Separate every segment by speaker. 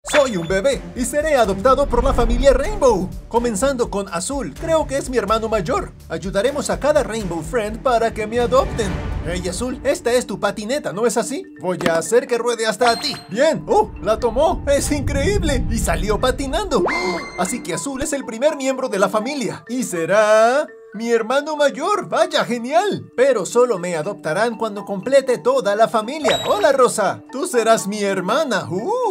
Speaker 1: Soy un bebé y seré adoptado por la familia Rainbow. Comenzando con Azul, creo que es mi hermano mayor. Ayudaremos a cada Rainbow Friend para que me adopten. Hey Azul, esta es tu patineta, ¿no es así? Voy a hacer que ruede hasta a ti. Bien, la tomó, es increíble. Y salió patinando. Así que Azul es el primer miembro de la familia. Y será... mi hermano mayor, vaya, genial. Pero solo me adoptarán cuando complete toda la familia. Hola Rosa, tú serás mi hermana.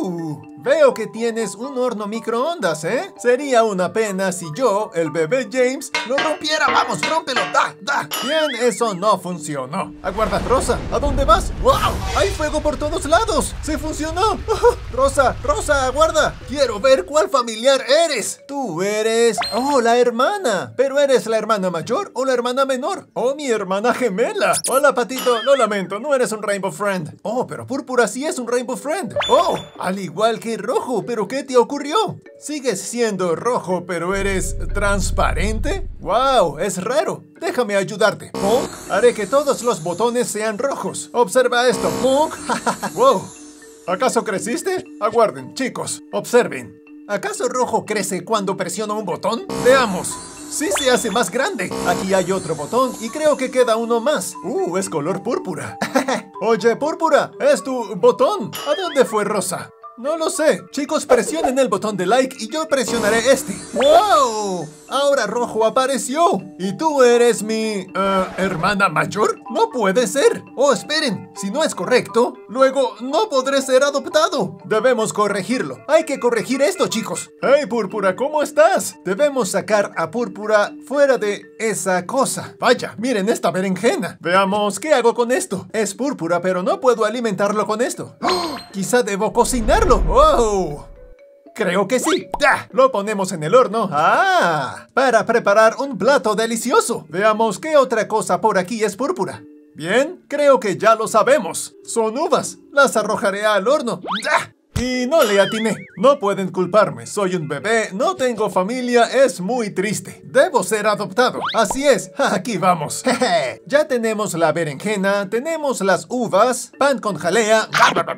Speaker 1: Veo que tienes un horno microondas, ¿eh? Sería una pena si yo, el bebé James, lo rompiera. Vamos, rómpelo, da. Bien, eso no funcionó. Aguarda, Rosa, ¿a dónde vas? ¡Wow! ¡Hay fuego por todos lados! ¡Se funcionó! Rosa, aguarda. Quiero ver cuál familiar eres. Tú eres... oh, la hermana. ¿Pero eres la hermana mayor o la hermana menor? ¡Oh, mi hermana gemela! Hola, Patito, lo lamento, no eres un Rainbow Friend. Oh, pero Púrpura sí es un Rainbow Friend. Oh, al igual que Rojo, ¿pero qué te ocurrió? ¿Sigues siendo rojo, pero eres transparente? ¡Wow! Es raro. Déjame ayudarte. Punk, haré que todos los botones sean rojos. Observa esto, Punk. ¡Wow! ¿Acaso creciste? Aguarden, chicos, observen. ¿Acaso Rojo crece cuando presiona un botón? Veamos. Sí se hace más grande. Aquí hay otro botón y creo que queda uno más. Es color púrpura. Oye, Púrpura, es tu botón. ¿A dónde fue Rosa? No lo sé. Chicos, presionen el botón de like y yo presionaré este. ¡Wow! Ahora Rojo apareció. ¿Y tú eres mi... hermana mayor? No puede ser. Oh, esperen. Si no es correcto, luego no podré ser adoptado. Debemos corregirlo. Hay que corregir esto, chicos. Hey, Púrpura, ¿cómo estás? Debemos sacar a Púrpura fuera de esa cosa. Vaya, miren esta berenjena. Veamos qué hago con esto. Es púrpura, pero no puedo alimentarlo con esto. ¡Oh! Quizá debo cocinarlo. ¡Wow! Creo que sí. ¡Ya! Lo ponemos en el horno. Para preparar un plato delicioso. Veamos qué otra cosa por aquí es púrpura. Bien, creo que ya lo sabemos. Son uvas. Las arrojaré al horno. ¡Ya! Y no le atiné. No pueden culparme. Soy un bebé, no tengo familia, es muy triste. Debo ser adoptado. Así es. Aquí vamos. Ya tenemos la berenjena, tenemos las uvas, pan con jalea.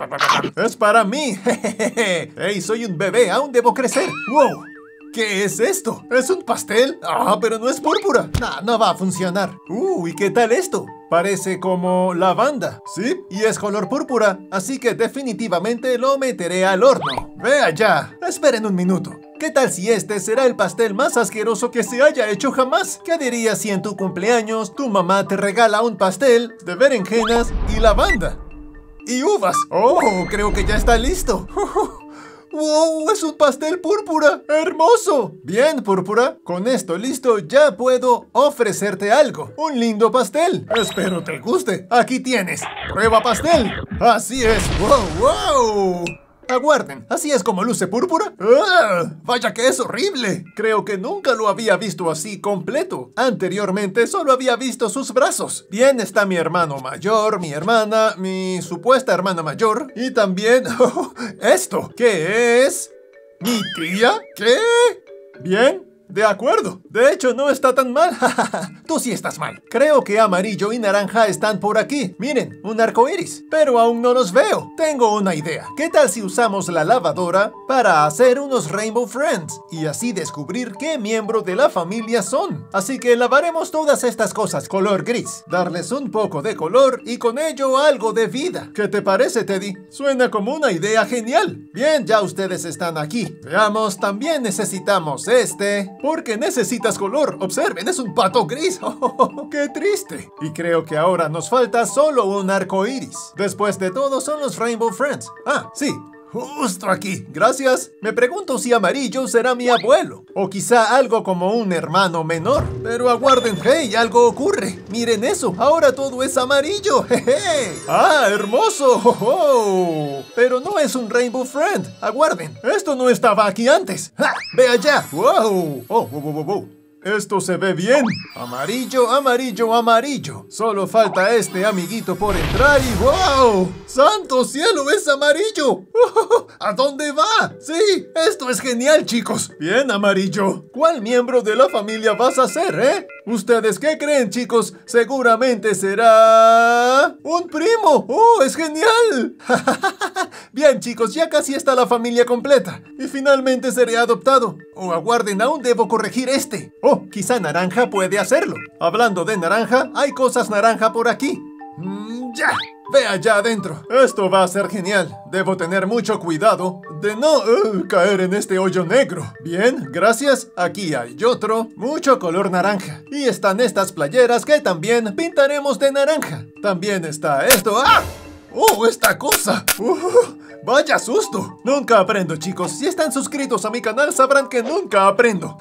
Speaker 1: Es para mí. Hey, soy un bebé, aún debo crecer. ¡Wow! ¿Qué es esto? ¿Es un pastel? Pero no es púrpura. No va a funcionar. ¿Y qué tal esto? Parece como lavanda. Sí, y es color púrpura. Así que definitivamente lo meteré al horno. ¡Vea ya! Esperen un minuto. ¿Qué tal si este será el pastel más asqueroso que se haya hecho jamás? ¿Qué dirías si en tu cumpleaños tu mamá te regala un pastel de berenjenas y lavanda? Y uvas. Creo que ya está listo. ¡Wow! ¡Es un pastel púrpura! ¡Hermoso! Bien, Púrpura. Con esto listo, ya puedo ofrecerte algo. ¡Un lindo pastel! Espero te guste. Aquí tienes. ¡Prueba pastel! ¡Así es! ¡Wow! Aguarden, ¿así es como luce Púrpura? ¡Vaya que es horrible! Creo que nunca lo había visto así completo. Anteriormente solo había visto sus brazos. Bien, está mi hermano mayor, mi hermana, mi supuesta hermana mayor. Y también... ¿esto qué es? ¿Mi tía? ¿Qué? Bien. De acuerdo. De hecho, no está tan mal. Tú sí estás mal. Creo que amarillo y naranja están por aquí. Miren, un arco iris. Pero aún no los veo. Tengo una idea. ¿Qué tal si usamos la lavadora para hacer unos Rainbow Friends? Y así descubrir qué miembro de la familia son. Así que lavaremos todas estas cosas color gris. Darles un poco de color y con ello algo de vida. ¿Qué te parece, Teddy? Suena como una idea genial. Bien, ya ustedes están aquí. Veamos, también necesitamos este... porque necesitas color. Observen, es un pato gris. ¡Qué triste! Y creo que ahora nos falta solo un arco iris. Después de todo, son los Rainbow Friends. Sí. Justo aquí. Gracias. Me pregunto si amarillo será mi abuelo. O quizá algo como un hermano menor. Pero aguarden. ¡Hey! Algo ocurre. Miren eso. Ahora todo es amarillo. ¡Jeje! ¡Hermoso! Pero no es un Rainbow Friend. Aguarden. Esto no estaba aquí antes. ¡Ja! ¡Ve allá! ¡Wow! ¡Wow! Esto se ve bien. Amarillo, amarillo, amarillo. Solo falta este amiguito por entrar y ¡wow! ¡Santo cielo! ¡Es amarillo! ¿A dónde va? Sí, esto es genial, chicos. Bien, amarillo. ¿Cuál miembro de la familia vas a ser, ¿Ustedes qué creen, chicos? Seguramente será... ¡un primo! ¡Oh, es genial! Bien, chicos, ya casi está la familia completa. Y finalmente seré adoptado. Oh, aguarden, aún debo corregir este. Oh, quizá Naranja puede hacerlo. Hablando de naranja, hay cosas naranja por aquí. ¡Ya! Ve allá adentro. Esto va a ser genial. Debo tener mucho cuidado de no caer en este hoyo negro. Bien, gracias. Aquí hay otro. Mucho color naranja. Y están estas playeras que también pintaremos de naranja. También está esto. ¡Ah! ¡Oh, esta cosa! ¡Vaya susto! Nunca aprendo, chicos. Si están suscritos a mi canal sabrán que nunca aprendo.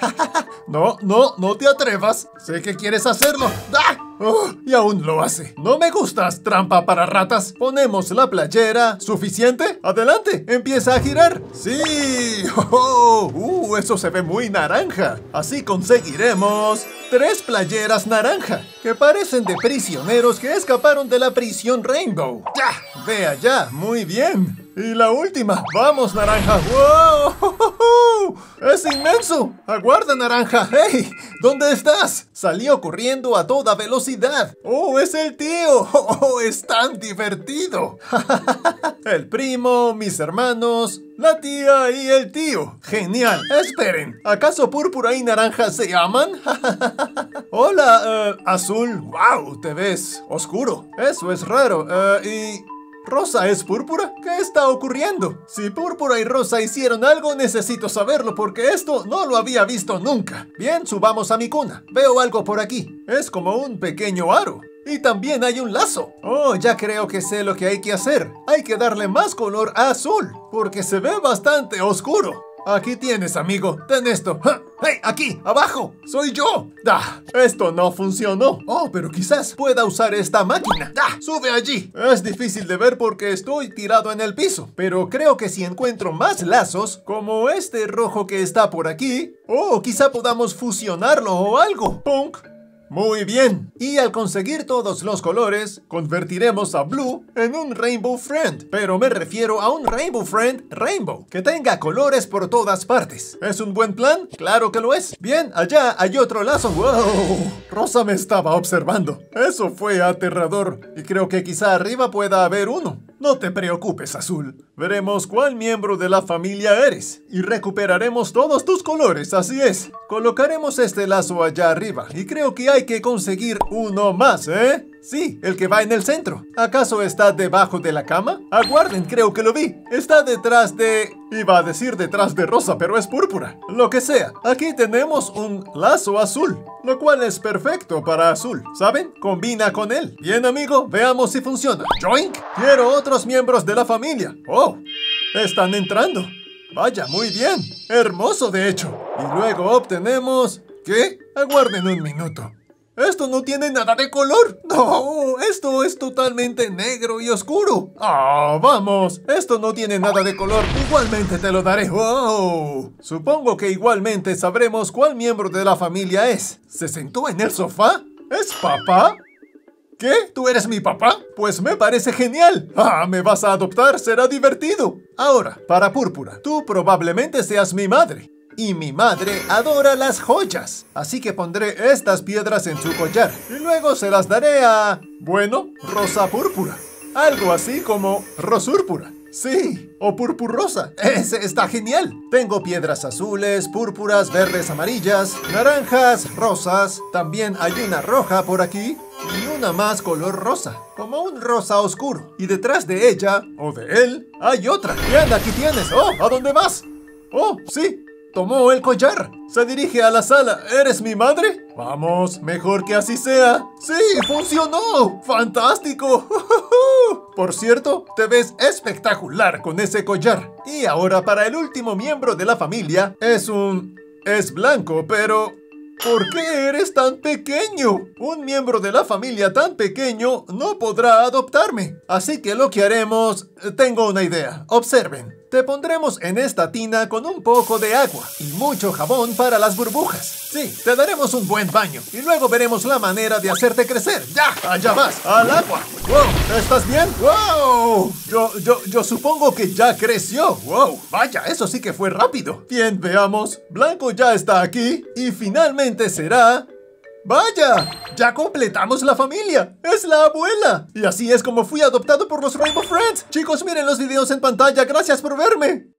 Speaker 1: No te atrevas. Sé que quieres hacerlo. ¡Ah! Oh, y aún lo hace. No me gustas, trampa para ratas. Ponemos la playera. ¿Suficiente? Adelante, empieza a girar. ¡Sí! Eso se ve muy naranja. Así conseguiremos 3 playeras naranja, que parecen de prisioneros que escaparon de la prisión Rainbow. ¡Ya! Ve allá, muy bien. Y la última. ¡Vamos, naranja! ¡Wow! ¡Es inmenso! ¡Aguarda, naranja! ¡Hey! ¿Dónde estás? Salió corriendo a toda velocidad. ¡Oh, es el tío! ¡Oh, es tan divertido! El primo, mis hermanos, la tía y el tío. ¡Genial! Esperen, ¿acaso Púrpura y Naranja se aman? Hola, Azul. ¡Wow! Te ves oscuro. Eso es raro. ¿Y Rosa es Púrpura? ¿Qué está ocurriendo? Si Púrpura y Rosa hicieron algo, necesito saberlo porque esto no lo había visto nunca. Bien, subamos a mi cuna. Veo algo por aquí. Es como un pequeño aro. Y también hay un lazo. Oh, ya creo que sé lo que hay que hacer. Hay que darle más color a azul, porque se ve bastante oscuro. Aquí tienes, amigo. Ten esto. ¡Hey! ¡Aquí! ¡Abajo! ¡Soy yo! Esto no funcionó. Oh, pero quizás pueda usar esta máquina. ¡Sube allí! Es difícil de ver porque estoy tirado en el piso. Pero creo que si encuentro más lazos, como este rojo que está por aquí, quizá podamos fusionarlo o algo. ¡Punk! Muy bien, y al conseguir todos los colores, convertiremos a Blue en un Rainbow Friend. Pero me refiero a un Rainbow Friend Rainbow, que tenga colores por todas partes. ¿Es un buen plan? ¡Claro que lo es! Bien, allá hay otro lazo. ¡Wow! Rosa me estaba observando. Eso fue aterrador, y creo que quizá arriba pueda haber uno. No te preocupes, Azul. Veremos cuál miembro de la familia eres. Y recuperaremos todos tus colores, así es. Colocaremos este lazo allá arriba. Y creo que hay que conseguir uno más, ¿eh? Sí, el que va en el centro. ¿Acaso está debajo de la cama? Aguarden, creo que lo vi. Está detrás de... Iba a decir detrás de Rosa, pero es Púrpura. Lo que sea. Aquí tenemos un lazo azul, lo cual es perfecto para Azul. ¿Saben? Combina con él. Bien, amigo, veamos si funciona. ¡Joink! Quiero otros miembros de la familia. ¡Oh! Están entrando. Vaya, muy bien. Hermoso, de hecho. Y luego obtenemos... ¿Qué? Aguarden un minuto. ¡Esto no tiene nada de color! ¡No! ¡Esto es totalmente negro y oscuro! ¡Vamos! Esto no tiene nada de color. Igualmente te lo daré. ¡Wow! Supongo que igualmente sabremos cuál miembro de la familia es. ¿Se sentó en el sofá? ¿Es papá? ¿Qué? ¿Tú eres mi papá? Pues me parece genial. ¿Me vas a adoptar? Será divertido. Ahora, para Púrpura, tú probablemente seas mi madre. Y mi madre adora las joyas, así que pondré estas piedras en su collar y luego se las daré a... bueno, Rosa Púrpura. Algo así como Rosúrpura. Sí, o Purpurrosa. Ese está genial. Tengo piedras azules, púrpuras, verdes, amarillas, naranjas, rosas. También hay una roja por aquí y una más color rosa, como un rosa oscuro. Y detrás de ella, o de él, hay otra. Bien, aquí tienes. ¡Oh! ¿A dónde vas? ¡Oh, sí! Tomó el collar. Se dirige a la sala. ¿Eres mi madre? Vamos, mejor que así sea. ¡Sí! ¡Funcionó! ¡Fantástico! Por cierto, te ves espectacular con ese collar. Y ahora para el último miembro de la familia. Es blanco, pero... ¿por qué eres tan pequeño? Un miembro de la familia tan pequeño no podrá adoptarme. Así que lo que haremos... tengo una idea. Observen. Te pondremos en esta tina con un poco de agua y mucho jabón para las burbujas. Sí, te daremos un buen baño y luego veremos la manera de hacerte crecer. ¡Ya! ¡Allá vas! ¡Al agua! ¡Wow! ¿Estás bien? ¡Wow! Yo supongo que ya creció. ¡Wow! Vaya, eso sí que fue rápido. Bien, veamos. Blanco ya está aquí y finalmente será... ¡Vaya! ¡Ya completamos la familia! ¡Es la abuela! Y así es como fui adoptado por los Rainbow Friends. Chicos, miren los videos en pantalla. ¡Gracias por verme!